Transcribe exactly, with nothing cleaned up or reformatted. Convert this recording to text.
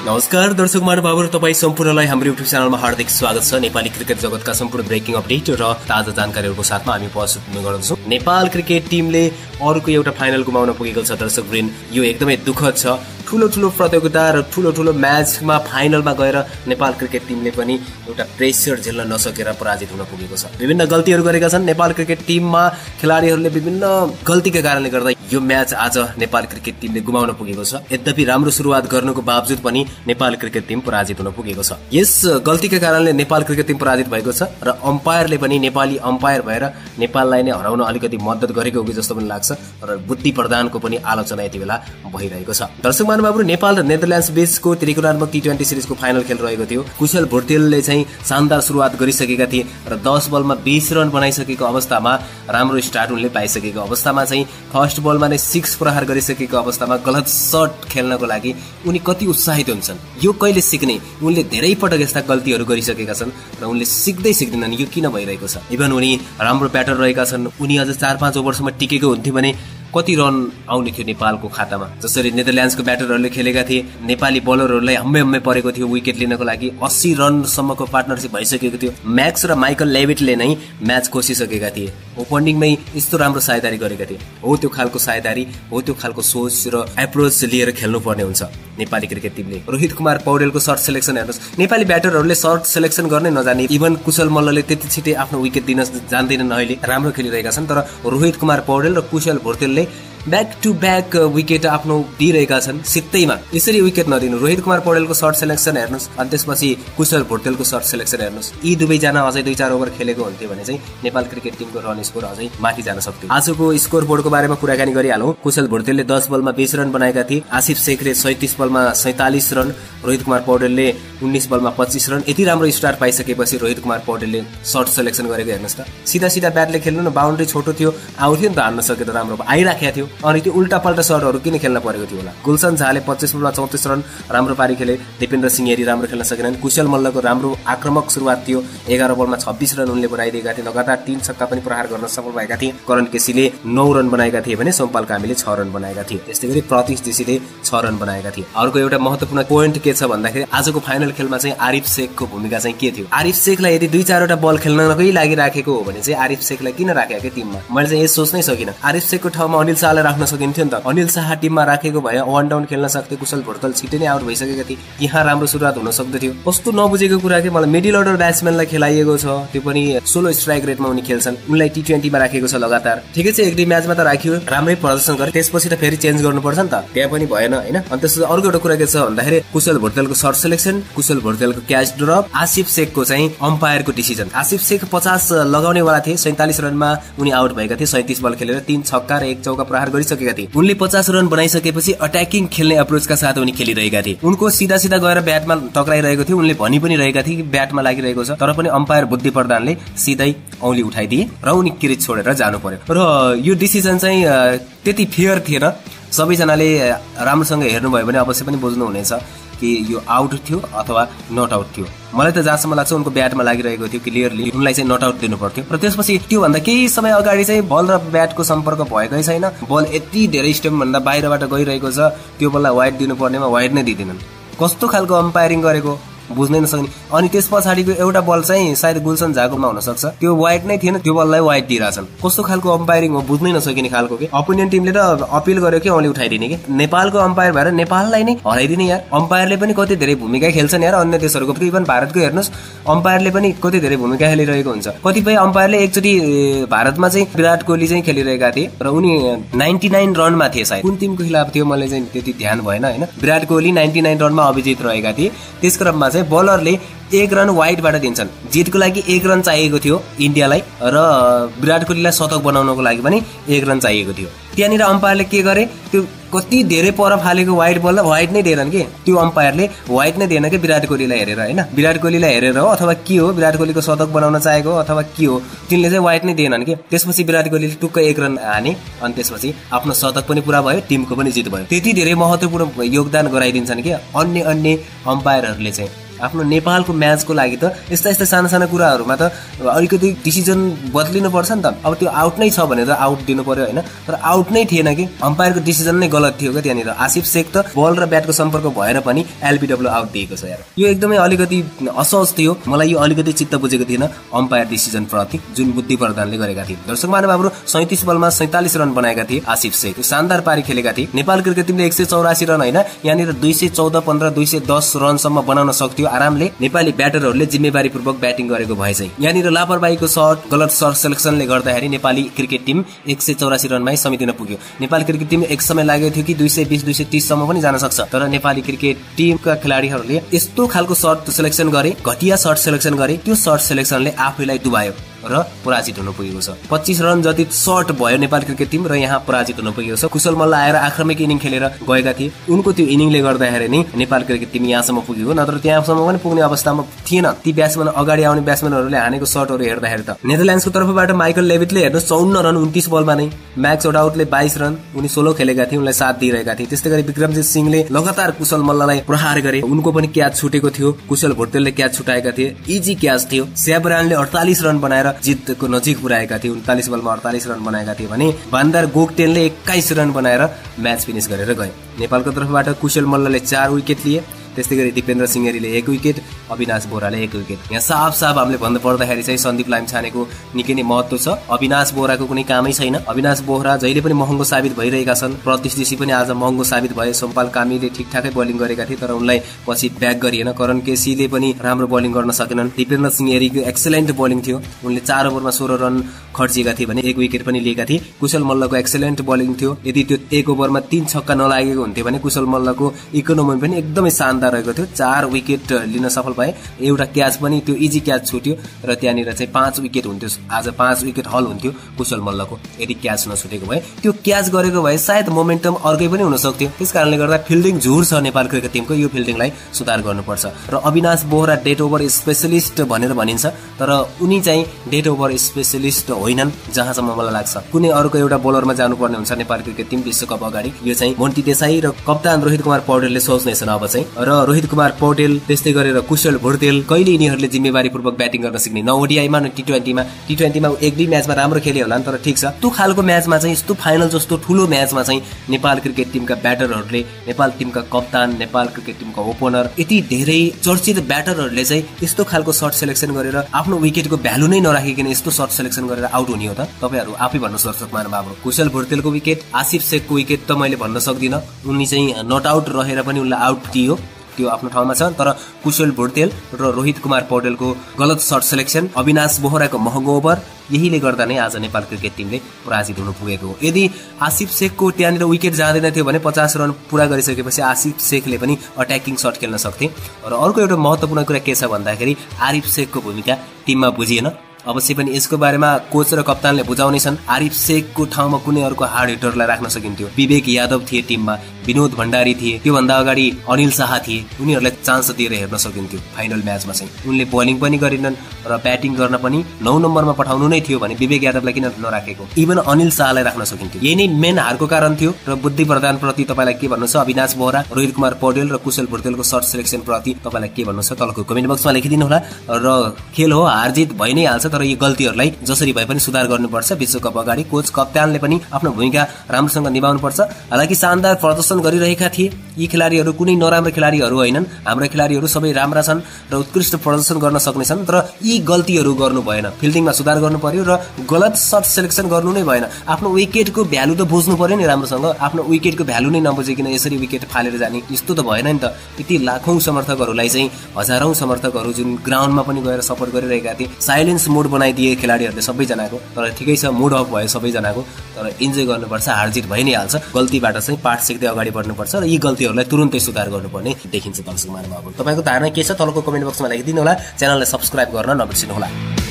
नमस्कार दर्शक महानुभावहरु, तपाई सम्पूर्णलाई हाम्रो युट्युब च्यानलमा हार्दिक स्वागत छ। नेपाली क्रिकेट जगतका सम्पूर्ण ब्रेकिङ अपडेट र ताजा जानकारीहरुको साथमा हामी प्रस्तुत हुने गर्छौं। नेपाल क्रिकेट टिमले अरुको एउटा फाइनल गुमाउन पुगेको छ। दर्शकवृन्द, यो एकदमै दुःखद छ। ठूलो ठूलो प्रतियोगिता र ठूलो ठूलो म्याचमा फाइनलमा गएर नेपाल क्रिकेट टिमले पनि एउटा प्रेसर झेल्न नसकेर पराजित हुन पुगेको छ। विभिन्न गल्तीहरु गरेका छन् नेपाल क्रिकेट टिममा खेलाडीहरुले। विभिन्न गल्तीका कारणले गर्दा यो म्याच आज नेपाल क्रिकेट टिमले गुमाउन पुगेको छ। यद्यपि राम्रो सुरुवात गर्नुको बावजुद पनि नेपाल क्रिकेट टिम पराजित हुन पुगेको छ। यस गल्तीका कारणले नेपाल क्रिकेट टिम पराजित भएको छ र अम्पायरले पनि नेपाली अम्पायर भएर नेपाललाई नै हराउन अलिकति मद्दत गरेको हो कि जस्तो पनि लाग्छ र बुद्धि प्रदानको पनि आलोचना यति बेला भइरहेको छ। दर्शक महानुभावहरु, नेपाल र नेदरल्यान्ड्स बीचको त्रिकोणात्मक टी ट्वेन्टी सिरिजको फाइनल खेल रहेको थियो। कुशल भुर्तेलले चाहिँ शानदार सुरुवात गरिसकेका थिए र दस बलमा बीस रन बनाइसकेको अवस्थामा, राम्रो स्टार्ट उनले पाइसकेको अवस्थामा चाहिँ फर्स्ट बलमा नै सिक्स प्रहार गरिसकेको अवस्थामा गलत शट खेल्नको लागि उनी कति उत्साहित हुन्छन् यो कहिले सिक्ने। उनले धेरै पटक यस्ता गल्तीहरू गरिसकेका छन् र उनले सिक्दै सिक्दैनन्। यो किन भइरहेको छ? इभन उनी राम्रो ब्याटर रहेका छन्। उनी अझ चार पाँच ओभरसम्म टिकेको हुन्थ्यो भने कति रन आउने थियो नेपालको खातामा। जसरी नेदरल्यान्ड्सको ब्याटरहरूले खेलेका थिए, नेपाली बलरहरूलाई हम्मे हम्मे परेको थियो विकेट लिनको लागि। अस्सी रनसम्मको पार्टनरशिप भइसकेको थियो। म्याक्स र माइकल लेभिटले नै म्याच खोसिसकेका थिए। ओपनिङमै यस्तो राम्रो साझेदारी गरेका थिए। हो त्यो खालको साझेदारी, हो त्यो खालको सोच र एप्रोच लिएर खेल्नुपर्ने हुन्छ नेपाली क्रिकेट टिमले। रोहित कुमार पौडेलको सर्ट सेलेक्सन हेर्नुहोस्। नेपाली ब्याटरहरूले सर्ट सेलेक्सन गर्नै नजाने। इभन कुशल मल्लले त्यति छिटै आफ्नो विकेट दिन जान्दैनन्। अहिले राम्रो खेलिरहेका छन्, तर रोहित कुमार पौडेल र कुशल भुर्तेलले ब्याक टु ब्याक विकेट आफ्नो दिइरहेका छन् सित्तैमा। यसरी विकेट नदिनु। रोहित कुमार पौडेलको सर्ट सेलेक्सन हेर्नुहोस् अनि त्यसपछि कुशल भुर्तेलको सर्ट सेलेक्सन हेर्नुहोस्। यी दुवैजना अझै दुई चार ओभर खेलेको हुन्थ्यो भने चाहिँ नेपाल क्रिकेट टिमको रन स्कोर अझै माथि जान सक्थ्यो। आजको स्कोर बोर्डको बारेमा कुराकानी गरिहालौँ। कुशल भुर्तेलले दस बलमा बीस रन बनाएका थिए। आसिफ शेखले सैंतीस बलमा सैंतालीस रन, रोहित कुमार पौडेलले उन्नीस बलमा पच्चीस रन। यति राम्रो स्टार्ट पाइसकेपछि रोहित कुमार पौडेलले सर्ट सेलेक्सन गरेको हेर्नुहोस् त। सिधा सिधा ब्याटले खेल्नु न, बााउन्ड्री छोटो थियो, आउँथ्यो नि त, हान्न सके त राम्रो आइराखेको थियो। अनि त्यो उल्टा पल्टा सर्टहरू किन खेल्न परेको थियो होला। गुलशन झाले पच्चीस बलमा चौतिस रन राम्रो पारी खेले। दिपेन्द्र सिंह हेरी राम्रो खेल्न सकेनन्। कुशल मल्लको राम्रो आक्रमक सुरुवात थियो। एघार बलमा छब्बीस रन उनले बनाइदिएका थिए। लगातार तीन छक्का पनि प्रहार गर्न सफल भएका थिए। करण केसीले नौ रन बनाएका थिए भने सोमपाल कामीले छ रन बनाएका थिए। त्यस्तै गरी प्रतीश जोशीले छ रन बनाएका थिए। अर्को एउटा महत्त्वपूर्ण पोइन्ट के छ भन्दाखेरि आजको फाइनल खेलमा चाहिँ आरिफ शेखको भूमिका चाहिँ के थियो? आरिफ शेखलाई यदि दुई चारवटा बल खेल्नकै लागि राखेको हो भने चाहिँ आरिफ शेखलाई किन राखेको के टिममा? मैले चाहिँ यस सोच्नै सकिनँ। आरिफ शेखको ठाउँमा अनिल शाहलाई राख्न सकिन्थ्यो नि त। अनिल शाह टिममा राखेको भए वान डाउन खेल्न सक्थे। कुशल भुर्तेल छिटै नै आउट भइसकेका थिए। यहाँ राम्रो सुरुवात हुन सक्दथ्यो। कस्तो नबुझेको कुरा के मलाई। मिडल अर्डर ब्याट्सम्यानलाई खेलाइएको छ, त्यो पनि सोलो स्ट्राइक रेटमा उनी खेल्छन्। उनलाई टी ट्वेन्टीमा राखेको छ लगातार। ठिकै छ, एक दुई म्याचमा त राखियो, राम्रै प्रदर्शन गरे। त्यसपछि त फेरि चेन्ज गर्नुपर्छ नि त, त्यहाँ पनि भएन होइन। अनि त्यसपछि अर्को एउटा कुरा के छ भन्दाखेरि कुशल भुर्तेलको सर्ट सेलेक्सन, कुशल भुर्तेलको क्याच ड्रप, आसिफ शेखको चाहिँ अम्पायरको डिसिजन। आसिफ शेख पचास लगाउनेवाला थिए। सैंतालीस रनमा उनी आउट भएका थिए। सैंतीस बल खेलेर तीन छक्का र एक चौका प्रहार गरिसकेका थिए। उनले पचास रन बनाइसकेपछि अट्याकिङ खेल्ने अप्रोचका साथ उनी खेलिरहेका थिए। उनको सिधा सिधा गएर ब्याटमा टक्राइरहेको थियो। उनले भनि पनि रहेका थिए कि ब्याटमा लागिरहेको छ, तर पनि अम्पायर बुद्धि प्रधानले सिधै औँली उठाइदिए र उनी क्रिज छोडेर जानु पर्यो। र यो डिसिजन चाहिँ त्यति फेयर थिएन। सबैजनाले राम्रोसँग हेर्नुभयो भने अवश्य पनि बुझ्नु हुनेछ कि यो आउट थियो अथवा नट आउट थियो। मलाई त जहाँसम्म लाग्छ उनको ब्याटमा लागिरहेको थियो क्लियरली, उनलाई चाहिँ नट आउट दिनु पर्थ्यो। र त्यसपछि त्योभन्दा केही समय अगाडि चाहिँ बल र ब्याटको सम्पर्क भएकै छैन। बल यति धेरै स्टेम भन्दा बाहिरबाट गइरहेको छ, त्यो बललाई वाइड दिनुपर्नेमा वाइड नै दिँदैनन्। कस्तो खालको अम्पायरिङ गरेको बुझ्नै नसक्ने। अनि त्यस पछाडिको एउटा बल चाहिँ सायद गुलशन झाकोमा हुन सक्छ, त्यो वाइड नै थिएन, त्यो बललाई वाइड दिइरहेछन्। कस्तो खालको अम्पायरिङ हो बुझ्नै नसकिने खालको के। अपोनेन्ट टिमले त अपिल गर्यो कि औँली उठाइदिने कि नेपालको अम्पायर भएर नेपाललाई नै हराइदिने यार। अम्पायरले पनि कति धेरै भूमिका खेल्छन् यार अन्य देशहरूको। इभन भारतको हेर्नुहोस्, अम्पायरले पनि कति धेरै भूमिका खेलिरहेको हुन्छ। कतिपय अम्पायरले एकचोटि भारतमा चाहिँ विराट कोहली चाहिँ खेलिरहेका थिए र उनी नाइन्टी नाइन रनमा थिए। सायद कुन टिमको खिलाफ थियो मलाई चाहिँ त्यति ध्यान भएन होइन। विराट कोहली नाइन्टी नाइन रनमा अभिजित रहेका थिए। त्यस क्रममा चाहिँ बलरले एक रन वाइडबाट दिन्छन्। जितको लागि एक रन चाहिएको थियो इन्डियालाई र विराट कोहलीलाई शतक बनाउनको लागि पनि एक रन चाहिएको थियो। त्यहाँनिर अम्पायरले के गरे, त्यो कति धेरै पर फालेको वाइड बललाई वाइड नै दिएनन् कि। त्यो अम्पायरले वाइड नै दिएन कि विराट कोहलीलाई हेरेर होइन। विराट कोहलीलाई हेरेर हो अथवा के हो, विराट कोहलीको शतक बनाउन चाहेको हो अथवा के हो, तिनले चाहिँ वाइड नै दिएनन् कि। त्यसपछि विराट कोहलीले टुक्क एक रन हाने अनि त्यसपछि आफ्नो शतक पनि पुरा भयो, टिमको पनि जित भयो। त्यति धेरै महत्त्वपूर्ण योगदान गराइदिन्छन् कि अन्य अन्य अम्पायरहरूले चाहिँ। आफ्नो नेपालको म्याचको लागि त यस्ता यस्ता साना साना कुराहरूमा त अलिकति डिसिजन बदलिनु पर्छ नि त। अब त्यो आउट नै छ भने त आउट दिनु पर्यो होइन, तर आउट नै थिएन कि, अम्पायरको डिसिजन नै गलत थियो क्या त्यहाँनिर। आसिफ शेख त बल र ब्याटको सम्पर्क भएर पनि एलबिडब्ल्यू आउट दिएको छ यार। यो एकदमै अलिकति असहज थियो, मलाई यो अलिकति चित्त बुझेको थिएन अम्पायर डिसिजन प्रति जुन बुद्धि प्रदानले गरेका थिए। दर्शक महानुभावहरू सैंतिस बलमा सैंतालिस रन बनाएका थिए आसिफ शेख, शानदार पारी खेलेका थिए। नेपाल क्रिकेट टिमले एक सय चौरासी रन होइन यहाँनिर दुई सय चौध पन्ध्र दुई सय दस रनसम्म बनाउन सक्थ्यो आरामले नेपाली ब्याटरहरूले जिम्मेवारीपूर्वक ब्याटिङ गरेको भए चाहिँ। यहाँनिर लापरवाहीको सर्ट गलत सर्ट सेलेक्सनले गर्दाखेरि नेपाली क्रिकेट टिम एक सय चौरासी रनमै समेटिन पुग्यो। नेपाली क्रिकेट टिम एक समय लागेको थियो कि दुई सय बिस दुई सय तीस सम्म पनि जान सक्छ, तर नेपाली क्रिकेट टिमका खेलाडीहरूले यस्तो खालको सर्ट सेलेक्सन गरे, घटिया सर्ट सेलेक्सन गरे, त्यो सर्ट सेलेक्सनले आफैलाई डुबायो र पराजित हुन पुगेको छ। पच्चीस रन जति सर्ट भयो नेपाल क्रिकेट टिम र यहाँ पराजित हुन पुगेको छ। कुशल मल्ल आएर आक्रमक इनिङ खेलेर गएका थिए, उनको त्यो इनिङले गर्दाखेरि नै नेपाल क्रिकेट टिम यहाँसम्म पुगेको, नत्र त्यहाँसम्म पनि पुग्ने अवस्थामा थिएन। ती ब्याट्सम्यान अगाडि आउने ब्याट्सम्यानहरूले हानेको सर्टहरू हेर्दाखेरि त नेदरल्यान्ड्सको तर्फबाट माइकल लेभिटले हेर्नु चौन्न रन उन्तीस बलमा नै, म्याक्स ओडाउटले बाइस रन, उनी सोलो खेलेका थिए, उनलाई साथ दिइरहेका थिए। त्यस्तै गरी विक्रमजित सिंहले लगातार कुशल मल्ललाई प्रहार गरे, उनको पनि क्याच छुटेको थियो, कुशल भुटेलले क्याच छुटाएका थिए, इजी क्याच थियो। स्याब्रानले अडतालीस रन बनाएर जितको नजिक पुर्याएका थिए, उन्तालीस बलमा अडतालीस रन बनाएका थिए भने बान्दार गोगटेनले एक्काइस रन बनाएर म्याच फिनिश गरेर गए। नेपालको तर्फबाट कुशल मल्लले चार विकेट लिए, त्यस्तै गरी दिपेन्द्र सिंहरीले एक विकेट, अविनाश बोहराले एक विकेट। यहाँ साफ साफ हामीले भन्नु पर्दाखेरि चाहिँ सन्दीप लामिछानेको निकै नै महत्व छ, अविनाश बोहराको कुनै कामै छैन। अविनाश बोहरा जहिले पनि महँगो साबित भइरहेका छन्, प्रतिष्ठिसी पनि आज महँगो साबित भए। सोमपाल कामीले ठिकठाकै बोलिङ गरेका थिए तर उनलाई पछि ब्याक गरिएन। करण केसीले पनि राम्रो बोलिङ गर्न सकेनन्। दिपेन्द्र सिंहरीको एक्सेलेन्ट बोलिङ थियो, उनले चार ओभरमा सोह्र रन खर्चिएका थिए भने एक विकेट पनि लिएका थिए। कुशल मल्लको एक्सेलेन्ट बोलिङ थियो, यदि त्यो एक ओभरमा तीन छक्का नलागेको हुन्थ्यो भने कुशल मल्लको इकोनोमी पनि एकदमै शानदार रहेको थियो। चार विकेट लिन सफल भए, एउटा क्याच पनि त्यो इजी क्याच छुट्यो र त्यहाँनिर चाहिँ पाँच विकेट हुन्थ्यो, आज पाँच विकेट हल हुन्थ्यो कुशल मल्लको यदि क्याच नछुटेको भए। त्यो क्याच गरेको भए सायद मोमेन्टम अर्कै पनि हुन सक्थ्यो। त्यस कारणले गर्दा फिल्डिङ झुर छ नेपाल क्रिकेट टिमको, यो फिल्डिङलाई सुधार गर्नुपर्छ। र Avinash Bohara death over specialist भनेर भनिन्छ, तर उनी चाहिँ डेट ओभर स्पेशलिस्ट होइनन् जहाँसम्म मलाई लाग्छ। कुनै अरूको एउटा बोलरमा जानुपर्ने हुन्छ नेपाल क्रिकेट टिम विश्वकप अगाडि। यो चाहिँ मोन्टी देसाई र कप्तान रोहित कुमार पौडेलले सोच्नेछन् अब चाहिँ। र रोहित कुमार पौडेल त्यस्तै गरेर कुशल भुटेल कहिले यिनीहरूले जिम्मेवारीपूर्वक ब्याटिङ गर्न सिक्ने, न ओडिआईमा न टी ट्वेन्टीमा। टी ट्वेन्टीमा एक दुई म्याचमा राम्रो खेल्यो होला नि, तर ठिक छ, त्यो खालको म्याचमा चाहिँ यस्तो फाइनल जस्तो ठुलो म्याचमा चाहिँ नेपाल क्रिकेट टिमका ब्याटरहरूले, नेपाल टिमका कप्तान, नेपाल क्रिकेट टिमका ओपनर, यति धेरै चर्चित ब्याटरहरूले चाहिँ यस्तो खालको सर्ट सेलेक्सन गरेर आफ्नो विकेटको भ्यालु नै नराखिकन यस्तो सर्ट सेलेक्सन गरेर आउट हुने हो त? तपाईहरू आफै भन्नुहोस् दर्शक महानुभावहरू। कुशल भुटेलको विकेट, आसिफ शेखको विकेट त मैले भन्न सक्दिनँ, उनी चाहिँ नट आउट रहेर पनि उनलाई आउट दियो, त्यो आफ्नो ठाउँमा छ। तर कुशल भुटेल र रोहित कुमार पौडेलको गलत सर्ट सेलेक्सन, अविनाश बोहराको महँगो ओभर, यहीले गर्दा नै आज नेपाल क्रिकेट टिमले पराजित हुन पुगेको हो। यदि आसिफ शेखको त्यहाँनिर विकेट जाँदैन थियो भने पचास रन पुरा गरिसकेपछि आसिफ शेखले पनि अट्याकिङ सर्ट खेल्न सक्थे। र अर्को एउटा महत्त्वपूर्ण कुरा के छ भन्दाखेरि आरिफ शेखको भूमिका टिममा बुझिएन। अवश्य पनि यसको बारेमा कोच र कप्तानले बुझाउने छन्। आरिफ शेखको ठाउँमा कुनै अर्को हार्ड हिटरलाई राख्न सकिन्थ्यो। विवेक यादव थिए टिममा, विनोद भण्डारी थिए, त्योभन्दा अगाडि अनिल शाह थिए, उनीहरूलाई चान्स दिएर हेर्न सकिन्थ्यो। फाइनल म्याचमा चाहिँ उनले बोलिङ पनि गरिनन् र ब्याटिङ गर्न पनि नौ नम्बरमा पठाउनु नै थियो भने विवेक यादवलाई किन नराखेको? इभन अनिल शाहलाई राख्न सकिन्थ्यो। यही नै मेन हारको कारण थियो। र बुद्धि प्रदान प्रति तपाईँलाई के भन्नु छ? अविनाश बोहरा, रोहित कुमार पौडेल र कुशल भुटेलको सर्ट सेलेक्सन प्रति तपाईँलाई के भन्नु छ? तलको कमेन्ट बक्समा लेखिदिनु होला। र खेल हो, हारजित भइ नै हाल्छ, तर यी गल्तीहरूलाई जसरी भए पनि सुधार गर्नुपर्छ। विश्वकप अगाडि कोच कप्तानले पनि आफ्नो भूमिका राम्रोसँग निभाउनुपर्छ। हालाकि शानदार प्रदर्शन गरिरहेका थिए यी खेलाडीहरू, कुनै नराम्रो खेलाडीहरू होइनन्, हाम्रो खेलाडीहरू सबै राम्रा छन् र उत्कृष्ट प्रदर्शन गर्न सक्नेछन्। तर यी गल्तीहरू गर्नु भएन, फिल्डिङमा सुधार गर्नु पर्यो र गलत सर्ट सेलेक्सन गर्नु नै भएन। आफ्नो विकेटको भ्यालु त बुझ्नु पर्यो नि राम्रोसँग। आफ्नो विकेटको भ्यालु नै नबुझिकन यसरी विकेट फालेर जाने यस्तो त भएन नि त। यति लाखौं समर्थकहरूलाई चाहिँ, हजारौं समर्थकहरू जुन ग्राउन्डमा पनि गएर सपोर्ट गरिरहेका थिए, साइलेन्स मोड बनाइदिए खेलाडीहरूले सबैजनाको। तर ठिकै छ, मुड अफ भयो सबैजनाको, तर इन्जोय गर्नुपर्छ। हारजित भइ नै हाल्छ, गल्तीबाट चाहिँ पाठ सिक्दै अगाडि बढ्नुपर्छ र यी गल्तीहरूलाई तुरुन्तै सुधार गर्नुपर्ने देखिन्छ। दर्शक महानुभावहरू, तपाईँको धारणा के छ? तलको कमेन्ट बक्समा लेखिदिनु होला। च्यानललाई सब्स्क्राइब गर्न नबिर्सिनु होला।